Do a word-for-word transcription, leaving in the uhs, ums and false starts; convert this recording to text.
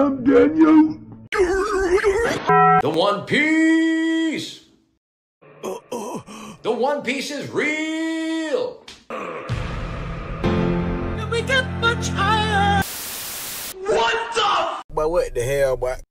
am Daniel. The One Piece! Uh, uh, the One Piece is real! We get much higher. What the? But what the hell, boy?